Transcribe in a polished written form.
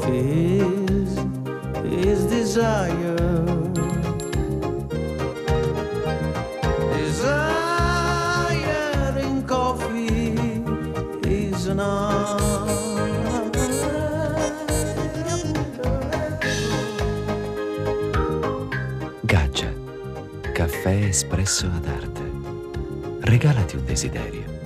is desire. Desire in coffee is an Gaggia, caffè espresso ad arte. Regalati un desiderio.